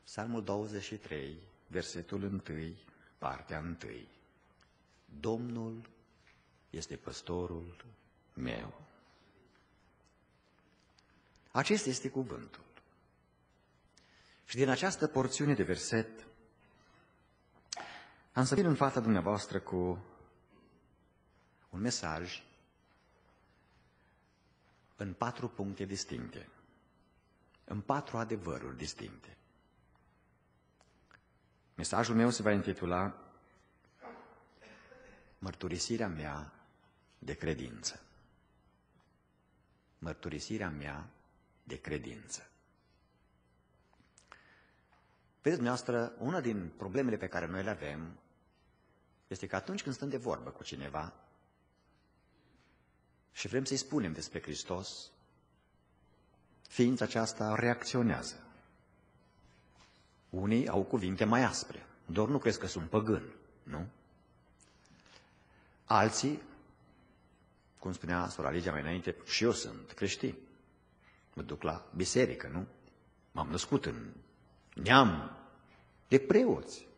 Psalmul 23, versetul 1, partea 1. Domnul este păstorul meu. Acesta este cuvântul. Și din această porțiune de verset am să vin în fața dumneavoastră cu un mesaj în 4 puncte distincte, în 4 adevăruri distincte. Mesajul meu se va intitula Mărturisirea mea de credință. Mărturisirea mea de credință. Vedeți, dumneavoastră, una din problemele pe care noi le avem este că atunci când stăm de vorbă cu cineva și vrem să-i spunem despre Hristos, ființa aceasta reacționează. Unii au cuvinte mai aspre, doar nu crezi că sunt păgân, nu? Alții, cum spunea sora Ligia mai înainte, și eu sunt creștin, mă duc la biserică, nu? M-am născut în neam de preoți.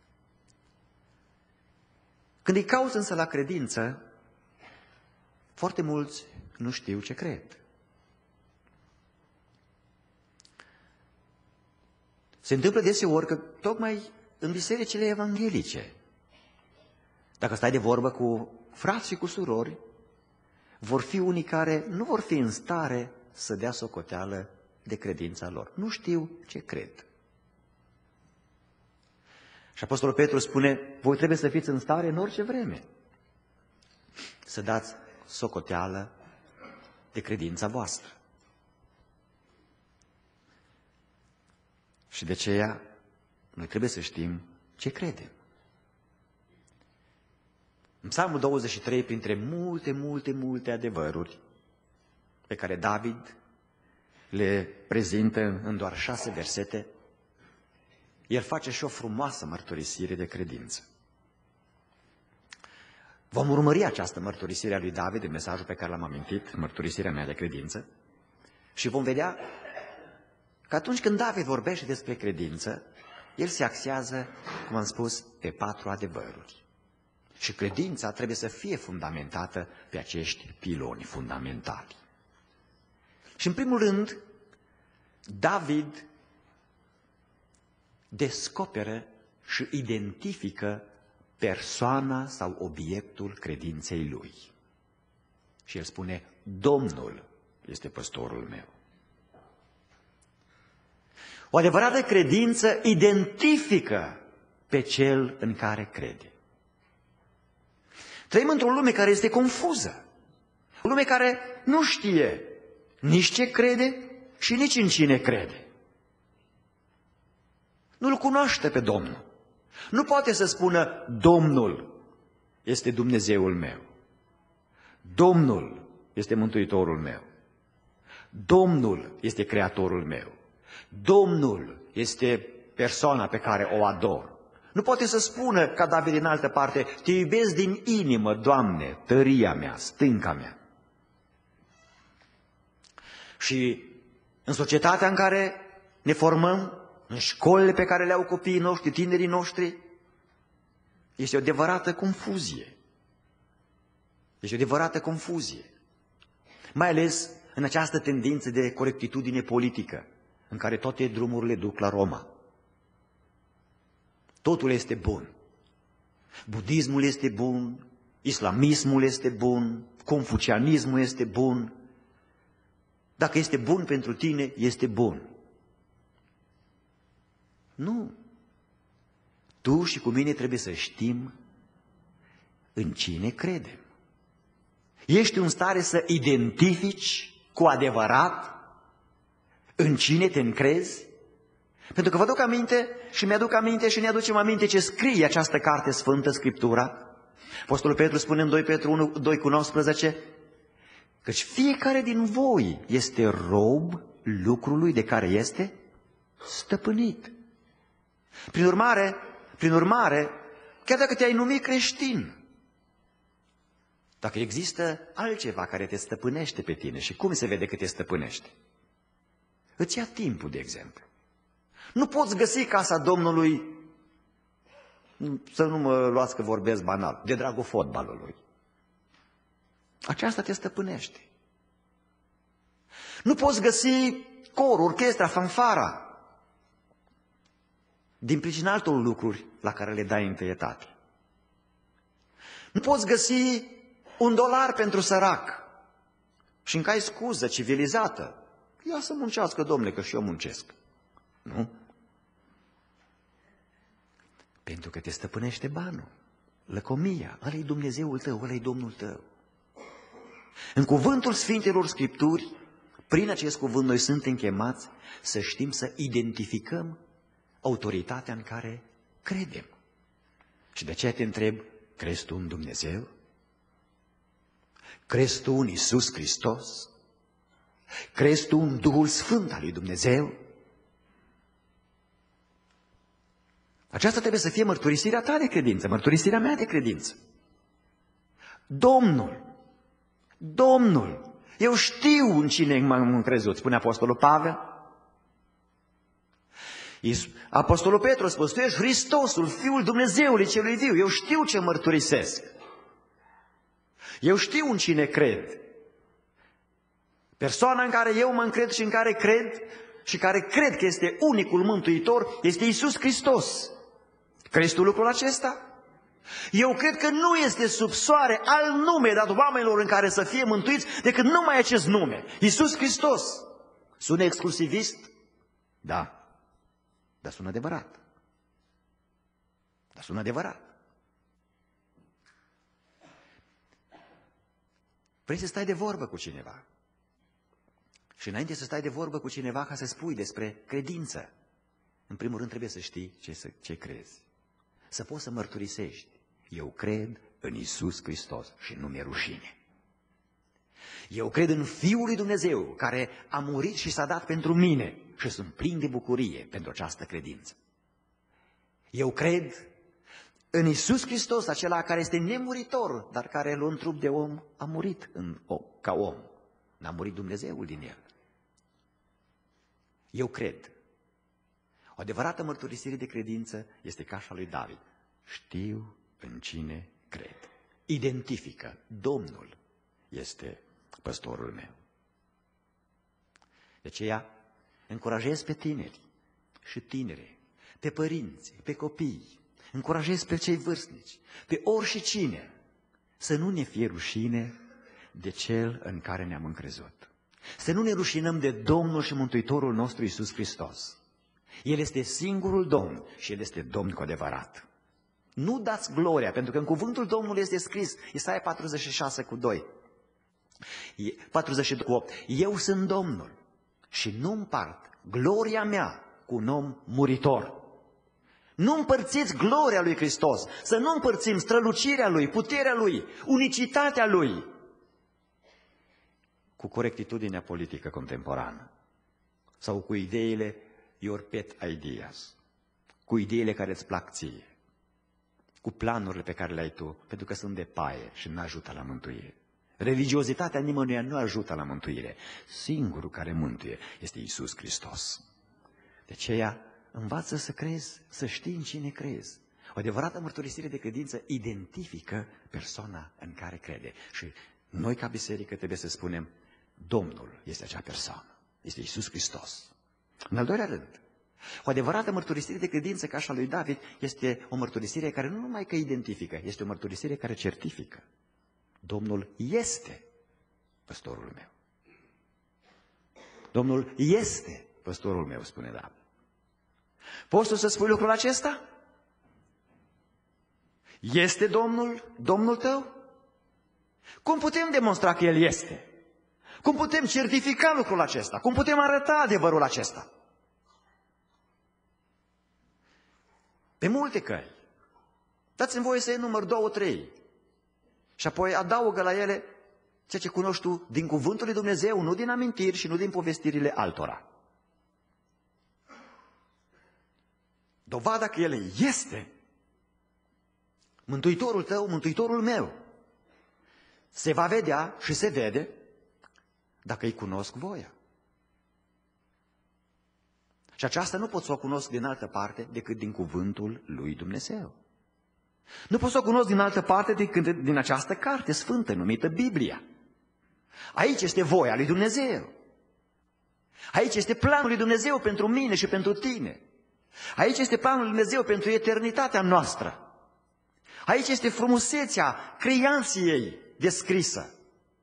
Când îi cauți însă la credință, foarte mulți nu știu ce cred. Se întâmplă deseori că tocmai în bisericile evanghelice, dacă stai de vorbă cu frați și cu surori, vor fi unii care nu vor fi în stare să dea socoteală de credința lor. Nu știu ce cred. Și Apostolul Petru spune, voi trebuie să fiți în stare în orice vreme să dați socoteală de credința voastră. Și de aceea noi trebuie să știm ce credem. În Psalmul 23, printre multe adevăruri pe care David le prezintă în doar 6 versete, el face și o frumoasă mărturisire de credință. Vom urmări această mărturisire a lui David în mesajul pe care l-am amintit, mărturisirea mea de credință, și vom vedea că atunci când David vorbește despre credință, el se axează, cum am spus, pe 4 adevăruri. Și credința trebuie să fie fundamentată pe acești piloni fundamentali. Și în primul rând, David descoperă și identifică persoana sau obiectul credinței lui. Și el spune, Domnul este păstorul meu. O adevărată credință identifică pe cel în care crede. Trăim într-o lume care este confuză, o lume care nu știe nici ce crede și nici în cine crede. Nu-L cunoaște pe Domnul. Nu poate să spună, Domnul este Dumnezeul meu. Domnul este Mântuitorul meu. Domnul este Creatorul meu. Domnul este persoana pe care o ador. Nu poate să spună, ca David din altă parte, te iubesc din inimă, Doamne, tăria mea, stânca mea. Și în societatea în care ne formăm, în școlile pe care le au copiii noștri, tinerii noștri, este o adevărată confuzie. Este o adevărată confuzie. Mai ales în această tendință de corectitudine politică, în care toate drumurile duc la Roma. Totul este bun. Budismul este bun, islamismul este bun, confucianismul este bun. Dacă este bun pentru tine, este bun. Nu. Tu și cu mine trebuie să știm în cine credem. Ești în stare să identifici cu adevărat în cine te încrezi? Pentru că vă aduc aminte și mi-aduc aminte și ne aducem aminte ce scrie această carte sfântă, Scriptura. Apostolul Petru spune în 2 Petru 1, 2:19, căci fiecare din voi este rob lucrului de care este stăpânit. Prin urmare, chiar dacă te-ai numit creștin, dacă există altceva care te stăpânește pe tine, și cum se vede că te stăpânește? Îți ia timpul, de exemplu. Nu poți găsi casa Domnului, să nu mă luați că vorbesc banal, de dragul fotbalului. Aceasta te stăpânește. Nu poți găsi corul, orchestra, fanfara, din pricina altor lucruri la care le dai întâietate. Nu poți găsi $1 pentru sărac și încă ai scuză civilizată. Ia să muncească, domnule, că și eu muncesc. Nu? Pentru că te stăpânește banul, lăcomia, ăla-i Dumnezeul tău, ăla-i Domnul tău. În cuvântul Sfintelor Scripturi, prin acest cuvânt noi suntem chemați să știm să identificăm autoritatea în care credem. Și de aceea te întreb, crezi tu în Dumnezeu? Crezi tu în Iisus Hristos? Crezi tu în Duhul Sfânt al lui Dumnezeu? Aceasta trebuie să fie mărturisirea ta de credință, mărturisirea mea de credință. Domnul, eu știu în cine m-am încrezut, spune Apostolul Pavel. Apostolul Petru a spus, tu ești Hristosul, Fiul Dumnezeului celui viu, eu știu ce mărturisesc. Eu știu în cine cred. Persoana în care eu mă încred și în care cred și care cred că este unicul mântuitor este Iisus Hristos. Crezi tu lucrul acesta? Eu cred că nu este sub soare alt nume dat oamenilor în care să fie mântuiți decât numai acest nume, Iisus Hristos. Sună exclusivist? Da, dar sună adevărat. Vrei să stai de vorbă cu cineva. Și înainte să stai de vorbă cu cineva ca să spui despre credință, în primul rând trebuie să știi ce crezi. Să poți să mărturisești. Eu cred în Iisus Hristos și nu mi-e rușine. Eu cred în Fiul lui Dumnezeu care a murit și s-a dat pentru mine și sunt plin de bucurie pentru această credință. Eu cred în Iisus Hristos, acela care este nemuritor, dar care luând trup de om a murit ca om. N-a murit Dumnezeul din el. Eu cred. O adevărată mărturisire de credință este ca așa lui David. Știu în cine cred. Identifică, Domnul este păstorul meu. De aceea încurajez pe tineri și tinere, pe părinți, pe copii, încurajez pe cei vârstnici, pe oricine, să nu ne fie rușine de cel în care ne-am încrezut. Să nu ne rușinăm de Domnul și Mântuitorul nostru Iisus Hristos. El este singurul Domn și El este Domn cu adevărat. Nu dați gloria, pentru că în cuvântul Domnului este scris, Isaia 46:2, 42:8, eu sunt Domnul și nu împart gloria mea cu un om muritor. Nu împărțiți gloria lui Hristos, să nu împărțim strălucirea Lui, puterea Lui, unicitatea Lui cu corectitudinea politică contemporană sau cu ideile your pet ideas, cu ideile care îți plac ție, cu planurile pe care le ai tu, pentru că sunt de paie și nu ajută la mântuire. Religiozitatea nimănuia nu ajută la mântuire. Singurul care mântuie este Iisus Hristos. De aceea, învață să crezi, să știi în cine crezi. O adevărată mărturisire de credință identifică persoana în care crede. Și noi, ca biserică, trebuie să spunem, Domnul este acea persoană, este Iisus Hristos. În al doilea rând, o adevărată mărturisire de credință ca așa lui David este o mărturisire care nu numai că identifică, este o mărturisire care certifică. Domnul este păstorul meu. Domnul este păstorul meu, spune David. Poți tu să spui lucrul acesta? Este Domnul tău? Cum putem demonstra că El este? Cum putem certifica lucrul acesta? Cum putem arăta adevărul acesta? Pe multe căi. Dați-mi voie să enumăr 2-3 și apoi adaugă la ele ceea ce cunoști tu din cuvântul lui Dumnezeu, nu din amintiri și nu din povestirile altora. Dovada că El este Mântuitorul tău, Mântuitorul meu, se va vedea și se vede dacă îi cunosc voia. Și aceasta nu pot să o cunosc din altă parte decât din cuvântul lui Dumnezeu. Nu pot să o cunosc din altă parte decât din această carte sfântă numită Biblia. Aici este voia lui Dumnezeu. Aici este planul lui Dumnezeu pentru mine și pentru tine. Aici este planul lui Dumnezeu pentru eternitatea noastră. Aici este frumusețea creației descrisă.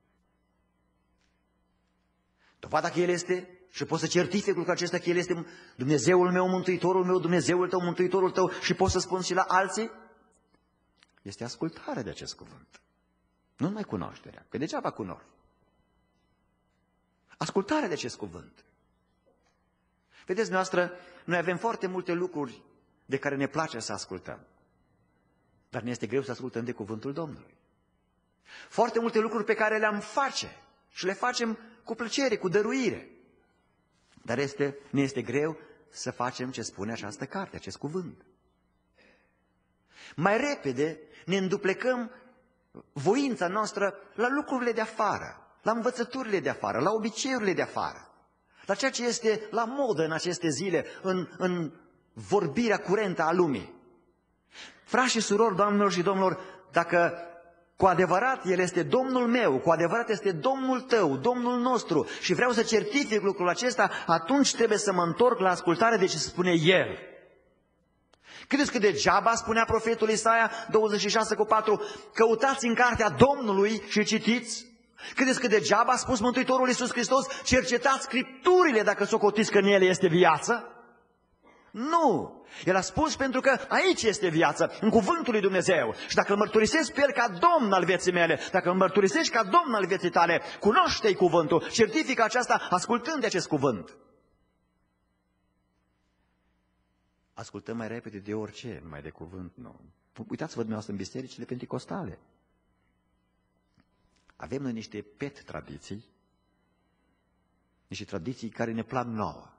Dovada că El este, și poți să certific lucrul acesta, că El este Dumnezeul meu, Mântuitorul meu, Dumnezeul tău, Mântuitorul tău, și poți să spun și la alții, este ascultarea de acest cuvânt. Nu numai cunoașterea, că degeaba cunoști. Ascultarea de acest cuvânt. Vedeți, noastră, noi avem foarte multe lucruri de care ne place să ascultăm. Dar ne este greu să ascultăm de cuvântul Domnului. Foarte multe lucruri pe care le-am face și le facem cu plăcere, cu dăruire. Dar ne este greu să facem ce spune această carte, acest cuvânt. Mai repede ne înduplecăm voința noastră la lucrurile de afară, la învățăturile de afară, la obiceiurile de afară, la ceea ce este la modă în aceste zile, în vorbirea curentă a lumii. Frați și surori, doamnelor și domnilor, dacă cu adevărat El este Domnul meu, cu adevărat este Domnul tău, Domnul nostru, și vreau să certific lucrul acesta, atunci trebuie să mă întorc la ascultare de ce spune El. Credeți că degeaba spunea profetul Isaia 26:4, căutați în cartea Domnului și citiți? Credeți că degeaba a spus Mântuitorul Iisus Hristos, cercetați Scripturile dacă socotiți că în ele este viață? Nu! El a spus pentru că aici este viață, în cuvântul lui Dumnezeu. Și dacă îl mărturisesc pe El ca Domn al vieții mele, dacă îl mărturisești ca Domn al vieții tale, cunoaște-i cuvântul, certifică aceasta ascultând de acest cuvânt. Ascultăm mai repede de orice, numai de cuvânt, nu. Uitați-vă dumneavoastră în bisericile penticostale. Avem noi niște pet tradiții, niște tradiții care ne plac nouă.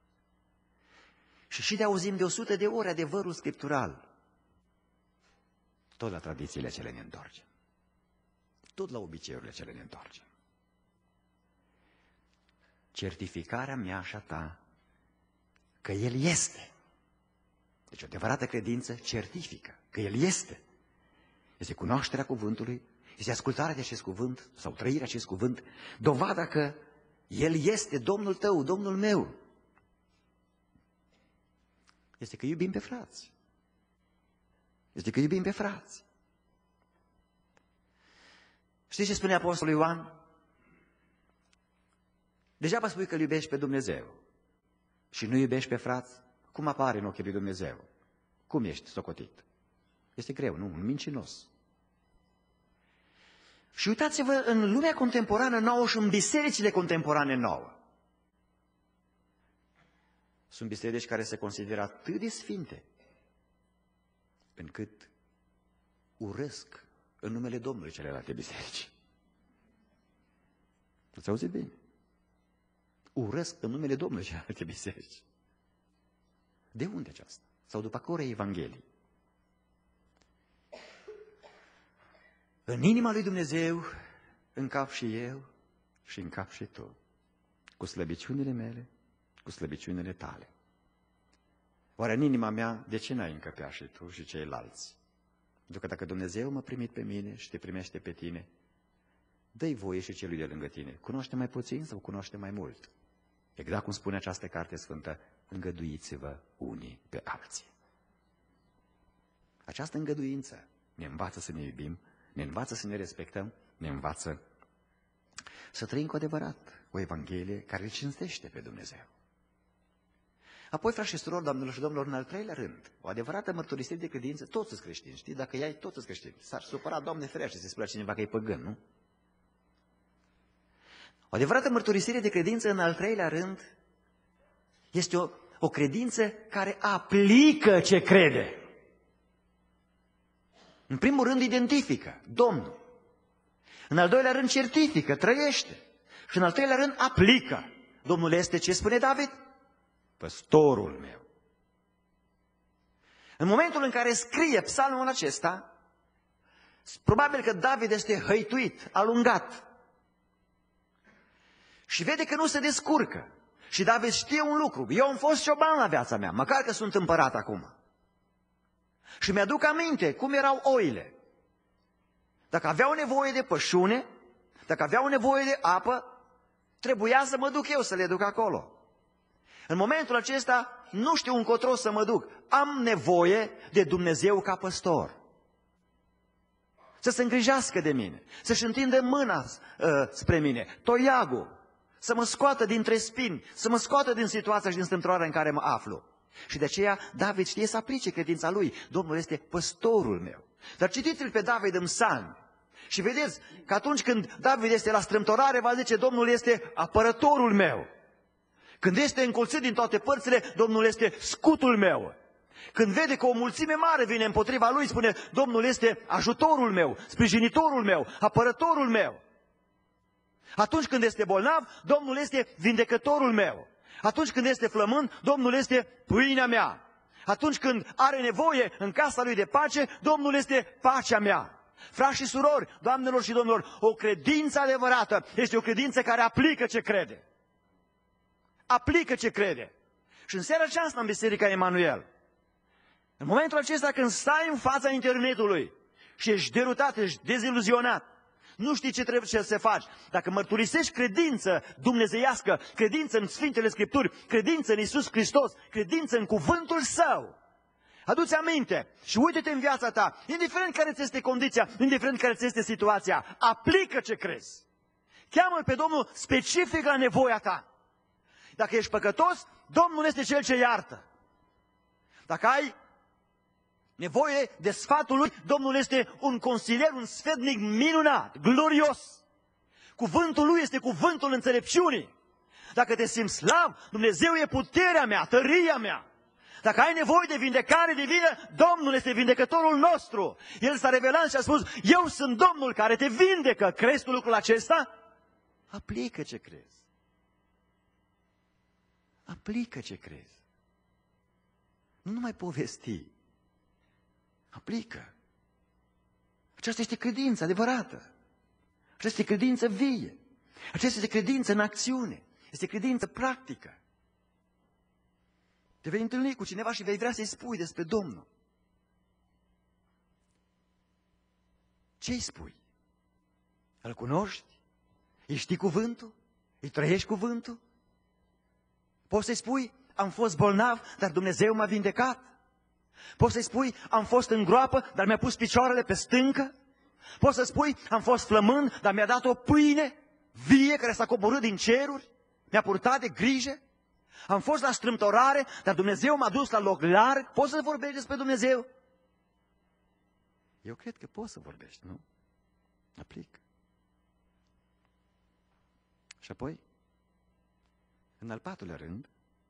Și de auzim de 100 de ori adevărul scriptural, tot la tradițiile cele ne întoarcem. Tot la obiceiurile cele ne întoarcem. Certificarea mea și a ta că El este. Deci o adevărată credință certifică că El este. Este cunoașterea cuvântului, este ascultarea de acest cuvânt sau trăirea acest cuvânt, dovada că El este Domnul tău, Domnul meu. Este că iubim pe frați. Este că iubim pe frați. Știți ce spune Apostolul Ioan? Degeaba spui că îl iubești pe Dumnezeu și nu iubești pe frați, cum apare în ochii lui Dumnezeu? Cum ești socotit? Este greu, nu? Un mincinos. Și uitați-vă în lumea contemporană nouă și în bisericile contemporane nouă. Sunt biserici care se consideră atât de sfinte, încât urăsc în numele Domnului celelalte biserici. Ați auzit bine? Urăsc în numele Domnului celelalte biserici. De unde aceasta? Sau după care Evanghelii? În inima lui Dumnezeu încap și eu și încap și tu, cu slăbiciunile mele, cu slăbiciunile tale. Oare în inima mea, de ce n-ai încăpea și tu și ceilalți? Pentru că dacă Dumnezeu m-a primit pe mine și te primește pe tine, dă-i voie și celui de lângă tine. Cunoaște mai puțin sau cunoaște mai mult? Exact cum spune această carte sfântă, îngăduiți-vă unii pe alții. Această îngăduință ne învață să ne iubim, ne învață să ne respectăm, ne învață să trăim cu adevărat o Evanghelie care îl cinstește pe Dumnezeu. Apoi, frați și surori, doamnelor și domnilor, în al treilea rând, o adevărată mărturisire de credință, toți sunt creștini, știi? Dacă i-ai, toți sunt creștini. S-ar supăra, Doamne ferește, să spunea cineva că e păgân, nu? O adevărată mărturisire de credință, în al treilea rând, este o credință care aplică ce crede. În primul rând, identifică Domnul. În al doilea rând, certifică, trăiește. Și în al treilea rând, aplică. Domnul este, ce spune David? Păstorul meu. În momentul în care scrie psalmul acesta, probabil că David este hăituit, alungat. Și vede că nu se descurcă. Și David știe un lucru. Eu am fost cioban la viața mea, măcar că sunt împărat acum. Și mi-aduc aminte cum erau oile. Dacă aveau nevoie de pășune, dacă aveau nevoie de apă, trebuia să mă duc eu să le duc acolo. În momentul acesta nu știu încotro să mă duc. Am nevoie de Dumnezeu ca păstor. Să se îngrijească de mine, să-și întindă mâna spre mine, toiagul, să mă scoată dintre spini, să mă scoată din situația și din strâmtorarea în care mă aflu. Și de aceea David știe să aplice credința lui. Domnul este păstorul meu. Dar citiți-l pe David în Psalmi și vedeți că atunci când David este la strâmtorare, va zice, Domnul este apărătorul meu. Când este încolțit din toate părțile, Domnul este scutul meu. Când vede că o mulțime mare vine împotriva lui, spune, Domnul este ajutorul meu, sprijinitorul meu, apărătorul meu. Atunci când este bolnav, Domnul este vindecătorul meu. Atunci când este flămând, Domnul este pâinea mea. Atunci când are nevoie în casa lui de pace, Domnul este pacea mea. Frați și surori, doamnelor și domnilor, o credință adevărată este o credință care aplică ce crede. Aplică ce crede. Și în seara aceasta în Biserica Emanuel, în momentul acesta când stai în fața internetului și ești derutat, ești deziluzionat, nu știi ce trebuie să faci. Dacă mărturisești credință dumnezeiască, credință în Sfintele Scripturi, credință în Iisus Hristos, credință în cuvântul Său, adu-ți aminte și uite-te în viața ta, indiferent care ți este condiția, indiferent care ți este situația, aplică ce crezi. Cheamă-L pe Domnul specific la nevoia ta. Dacă ești păcătos, Domnul este Cel ce iartă. Dacă ai nevoie de sfatul Lui, Domnul este un consilier, un sfetnic minunat, glorios. Cuvântul Lui este cuvântul înțelepciunii. Dacă te simți slab, Dumnezeu e puterea mea, tăria mea. Dacă ai nevoie de vindecare divină, Domnul este vindecătorul nostru. El s-a revelat și a spus, eu sunt Domnul care te vindecă. Crezi tu lucrul acesta? Aplică ce crezi. Aplică ce crezi. Nu numai povesti. Aplică. Aceasta este credință adevărată. Aceasta este credință vie. Aceasta este credință în acțiune. Este credință practică. Te vei întâlni cu cineva și vei vrea să-i spui despre Domnul. Ce-i spui? Îl cunoști? Îi știi cuvântul? Îi trăiești cuvântul? Poți să-i spui, am fost bolnav, dar Dumnezeu m-a vindecat? Poți să-i spui, am fost în groapă, dar mi-a pus picioarele pe stâncă? Poți să spui, am fost flămând, dar mi-a dat o pâine vie care s-a coborât din ceruri? Mi-a purtat de grijă? Am fost la strâmtorare, dar Dumnezeu m-a dus la loc larg? Poți să vorbești despre Dumnezeu? Eu cred că poți să vorbești, nu? Aplic. Și apoi, în al patrulea rând,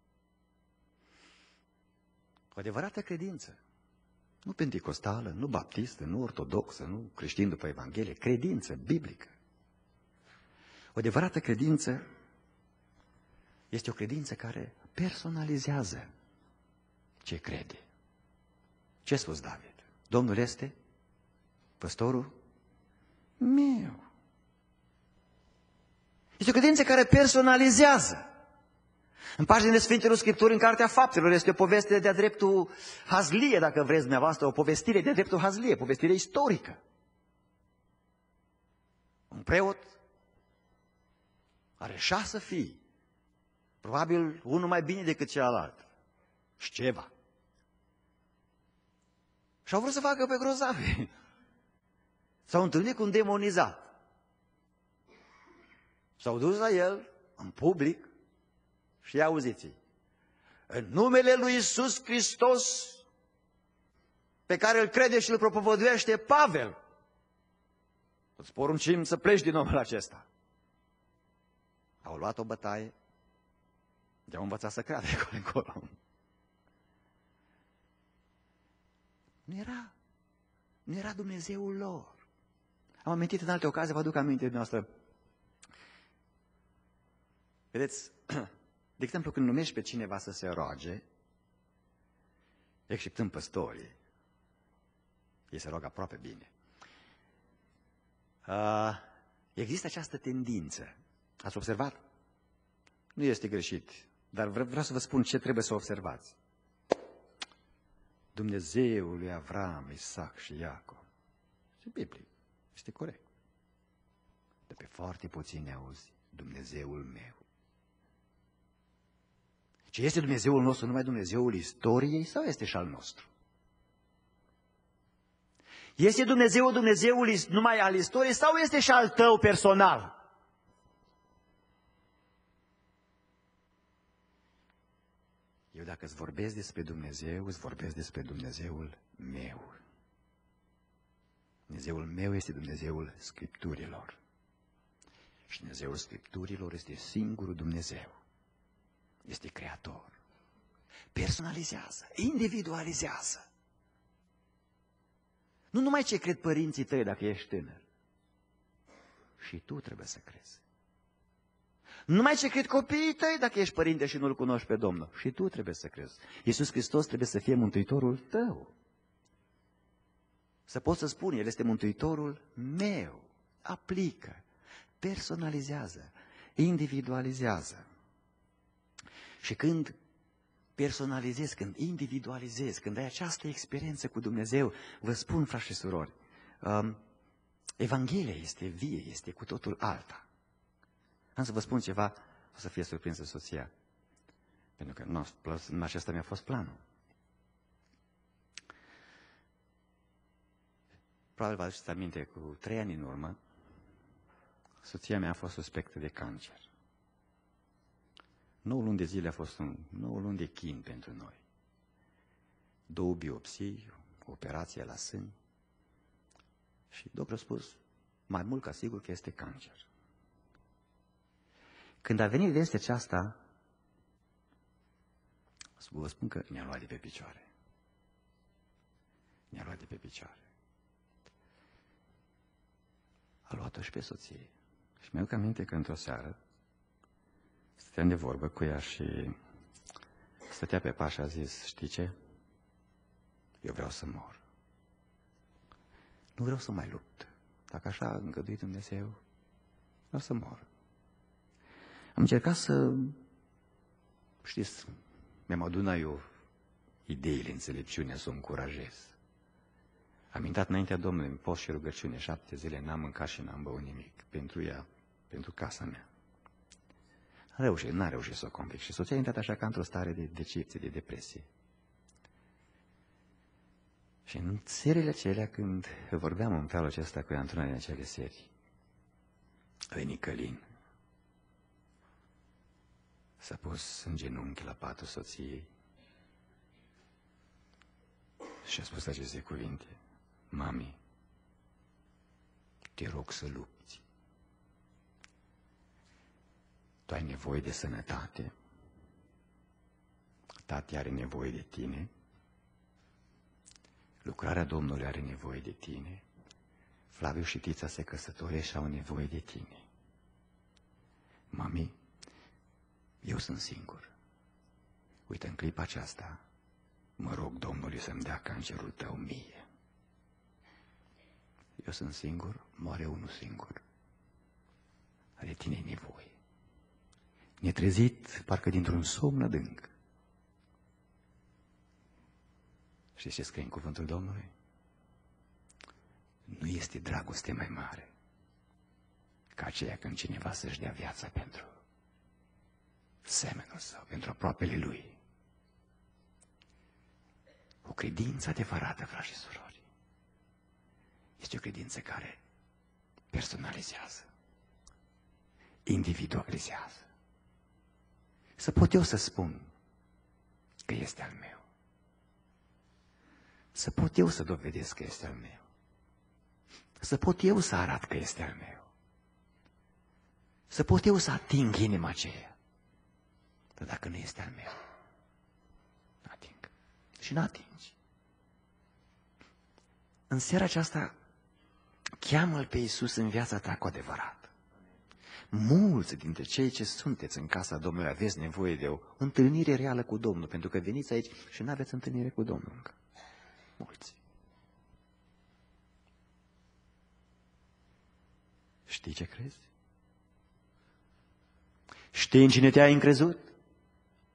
o adevărată credință. Nu penticostală, nu baptistă, nu ortodoxă, nu creștin după Evanghelie, credință biblică. O adevărată credință este o credință care personalizează ce crede. Ce a spus David? Domnul este păstorul meu. Este o credință care personalizează. În paginile Sfintelor Scripturi, în Cartea Faptelor, este o poveste de-a dreptul hazlie, dacă vreți dumneavoastră, o povestire de-a dreptul hazlie, povestire istorică. Un preot are 6 fii, probabil unul mai bine decât celălalt, Sceva. Și au vrut să facă pe grozavi. S-au întâlnit cu un demonizat. S-au dus la el, în public, și auziți, în numele lui Iisus Hristos, pe care îl crede și îl propovăduiește Pavel, îți poruncim să pleci din omul acesta. Au luat o bătaie, de-au învățat să creadă încolo. Nu era Dumnezeul lor. Am amintit în alte ocazii, vă aduc aminte noastră. Vedeți, de exemplu, când numești pe cineva să se roage, exceptând păstorii, ei se roagă aproape bine. Există această tendință. Ați observat? Nu este greșit Dar vreau să vă spun ce trebuie să observați. Dumnezeul lui Avram, Isaac și Iacov. Este biblic, este corect. De pe foarte puțini auzi, Dumnezeul meu. Ce este Dumnezeul nostru numai Dumnezeul istoriei sau este și al nostru? Este Dumnezeul numai al istoriei sau este și al tău personal? Eu dacă îți vorbesc despre Dumnezeu, îți vorbesc despre Dumnezeul meu. Dumnezeul meu este Dumnezeul Scripturilor. Și Dumnezeul Scripturilor este singurul Dumnezeu. Este Creator. Personalizează, individualizează. Nu numai ce cred părinții tăi dacă ești tânăr. Și tu trebuie să crezi. Nu numai ce cred copiii tăi dacă ești părinte și nu-L cunoști pe Domnul. Și tu trebuie să crezi. Iisus Hristos trebuie să fie Mântuitorul tău. Să poți să spuni, El este Mântuitorul meu. Aplică, personalizează, individualizează. Și când personalizezi, când individualizezi, când ai această experiență cu Dumnezeu, vă spun, frați și surori, Evanghelia este vie, este cu totul alta. Am să vă spun ceva, o să fie surprinsă soția, pentru că nu, acesta mi-a fost planul. Probabil vă aduceți aminte, cu 3 ani în urmă, soția mea a fost suspectă de cancer. 9 luni de zile a fost 9 luni de chin pentru noi. 2 biopsii, operație la sân și doctorul a spus mai mult ca sigur că este cancer. Când a venit vestea aceasta, vă spun că ne-a luat de pe picioare. Ne-a luat de pe picioare. A luat-o și pe soție. Și mi-aduc aminte că într-o seară stăteam de vorbă cu ea și stătea pe pat și a zis, știi ce? Eu vreau să mor. Nu vreau să mai lupt. Dacă așa a îngăduit Dumnezeu, vreau să mor. Am încercat să, știți, mi-am adunat eu ideile, înțelepciunea, să o încurajez. Am intrat înaintea Domnului în post și rugăciune, 7 zile, n-am mâncat și n-am băut nimic. Pentru ea, pentru casa mea. N-a reușit să o convic. Și soția a intrat așa ca într-o stare de decepție, de depresie. Și în serile acelea, când vorbeam în felul acesta cu ea, într-una din acele serii, a venit Călin. S-a pus în genunchi la patul soției și a spus aceste cuvinte. Mami, te rog să lupți. Tu ai nevoie de sănătate. Tati are nevoie de tine. Lucrarea Domnului are nevoie de tine. Flaviu și Tița se căsătoresc și au nevoie de tine. Mami, eu sunt singur. Uite, în clipa aceasta, mă rog Domnului să-mi dea cancerul tău mie. Eu sunt singur, moare unul singur. De tine e nevoie. Ne-a trezit parcă dintr-un somn adânc. Știți ce scrie în cuvântul Domnului? Nu este dragoste mai mare ca aceea când cineva să-și dea viața pentru semenul său, pentru aproapele lui. O credință adevărată, frați și surori, este o credință care personalizează, individualizează. Să pot eu să spun că este al meu. Să pot eu să dovedesc că este al meu. Să pot eu să arăt că este al meu. Să pot eu să ating inima aceea. Dar dacă nu este al meu, nu ating. Și nu atingi. În seara aceasta, cheamă-L pe Iisus în viața ta cu adevărat. Mulți dintre cei ce sunteți în casa Domnului aveți nevoie de o întâlnire reală cu Domnul, pentru că veniți aici și nu aveți întâlnire cu Domnul încă. Mulți. Știi ce crezi? Știi în cine te-ai încrezut?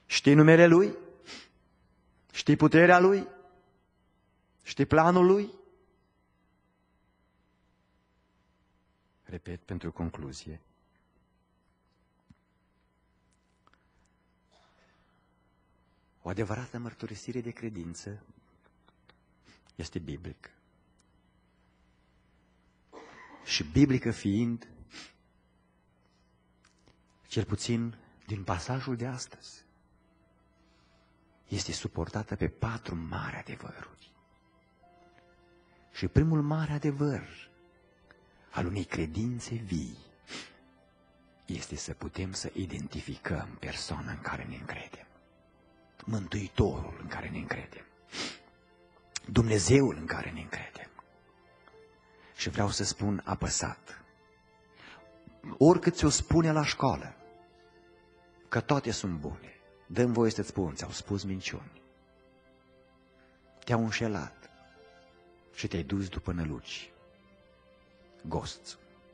Știi numele Lui? Știi puterea Lui? Știi planul Lui? Repet pentru concluzie. O adevărată mărturisire de credință este biblică. Și biblică fiind, cel puțin din pasajul de astăzi, este suportată pe 4 mari adevăruri. Și primul mare adevăr al unei credințe vii este să putem să identificăm persoana în care ne încredem, Mântuitorul în care ne încredem, Dumnezeul în care ne încredem. Și vreau să spun apăsat, oricât ți-o spune la școală, că toate sunt bune, dă-mi voie să-ți spun, ți-au spus minciuni, te-au înșelat și te-ai dus după năluci, goți.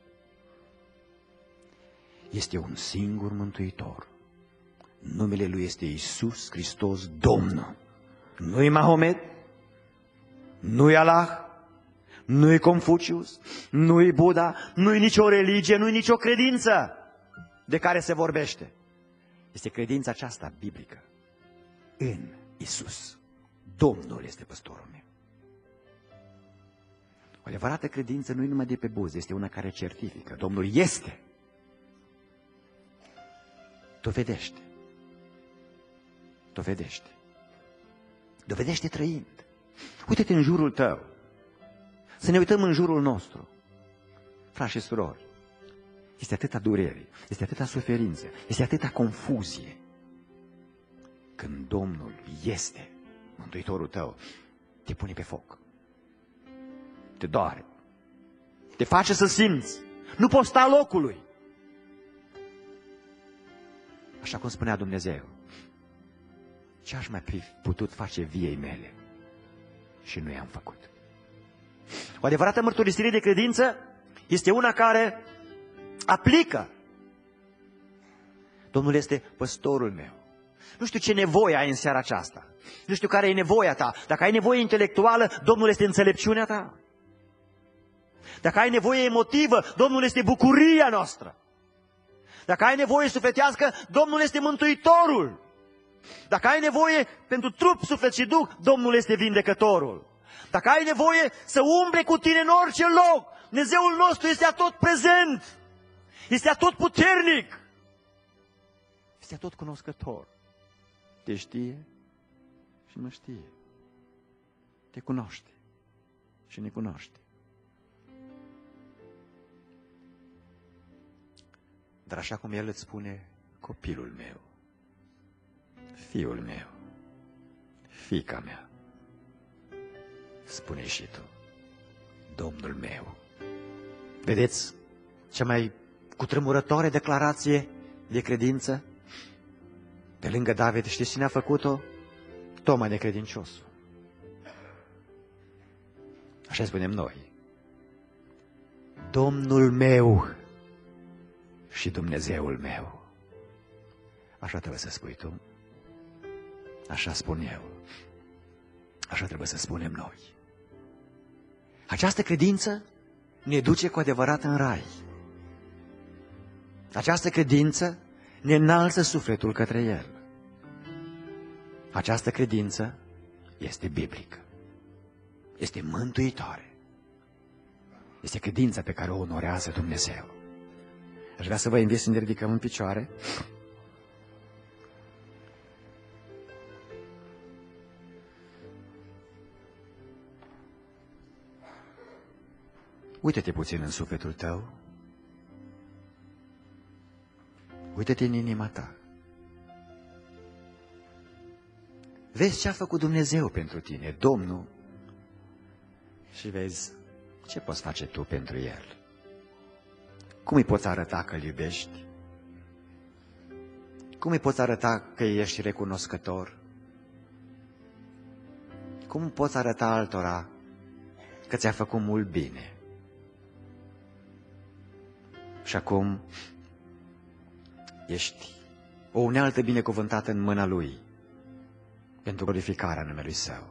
Este un singur Mântuitor. Numele Lui este Iisus Hristos, Domnul. Nu-i Mahomet, nu-i Allah, nu-i Confucius, nu-i Buddha, nu-i nicio religie, nu-i nicio credință de care se vorbește. Este credința aceasta biblică în Iisus. Domnul este păstorul meu. O adevărată credință nu e numai de pe buze, este una care certifică. Domnul este. Dovedește. Dovedește. Dovedește trăind. Uite-te în jurul tău. Să ne uităm în jurul nostru. Frați și surori, este atâta durere, este atâta suferință, este atâta confuzie. Când Domnul este Mântuitorul tău, te pune pe foc. Te doare. Te face să simți. Nu poți sta locului. Așa cum spunea Dumnezeu, ce aș mai fi putut face viei mele și nu i-am făcut. O adevărată mărturisire de credință este una care aplică. Domnul este păstorul meu. Nu știu ce nevoie ai în seara aceasta. Nu știu care e nevoia ta. Dacă ai nevoie intelectuală, Domnul este înțelepciunea ta. Dacă ai nevoie emotivă, Domnul este bucuria noastră. Dacă ai nevoie sufletească, Domnul este Mântuitorul. Dacă ai nevoie pentru trup, suflet și duh, Domnul este vindecătorul. Dacă ai nevoie să umble cu tine în orice loc, Dumnezeul nostru este atot prezent, este atot puternic, este atot cunoscător. Te știe și mă știe. Te cunoaște și ne cunoaște. Dar așa cum El îți spune, copilul meu, fiul meu, fiica mea, spune și tu, Domnul meu. Vedeți cea mai cutremurătoare declarație de credință? Pe lângă David, știți cine a făcut-o? Toma necredinciosul. Așa spunem noi. Domnul meu și Dumnezeul meu. Așa trebuie să spui tu. Așa spun eu. Așa trebuie să spunem noi. Această credință ne duce cu adevărat în rai. Această credință ne înalță sufletul către El. Această credință este biblică. Este mântuitoare. Este credința pe care o onorează Dumnezeu. Aș vrea să vă invit să ne ridicăm în picioare. Uită-te puțin în sufletul tău. Uită-te în inima ta. Vezi ce a făcut Dumnezeu pentru tine, Domnul, și vezi ce poți face tu pentru El. Cum îi poți arăta că îl iubești? Cum îi poți arăta că ești recunoscător? Cum poți arăta altora că ți-a făcut mult bine? Și acum ești o unealtă binecuvântată în mâna Lui, pentru glorificarea numelui Său.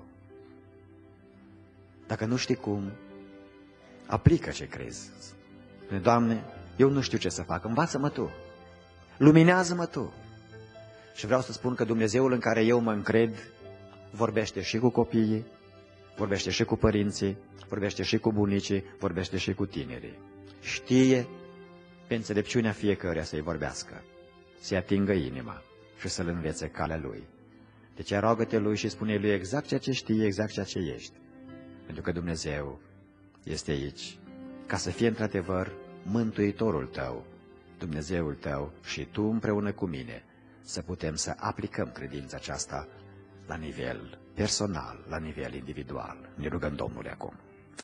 Dacă nu știi cum, aplică ce crezi. Spune, Doamne, eu nu știu ce să fac, învață-mă Tu, luminează-mă Tu. Și vreau să spun că Dumnezeul în care eu mă încred vorbește și cu copiii, vorbește și cu părinții, vorbește și cu bunicii, vorbește și cu tinerii. Știe pe înțelepciunea fiecăruia să-i vorbească, să-i atingă inima și să-l învețe calea Lui. Deci roagă-te Lui și spune Lui exact ceea ce știi, exact ceea ce ești. Pentru că Dumnezeu este aici ca să fie într-adevăr Mântuitorul tău, Dumnezeul tău și tu împreună cu mine să putem să aplicăm credința aceasta la nivel personal, la nivel individual. Ne rugăm Domnului acum.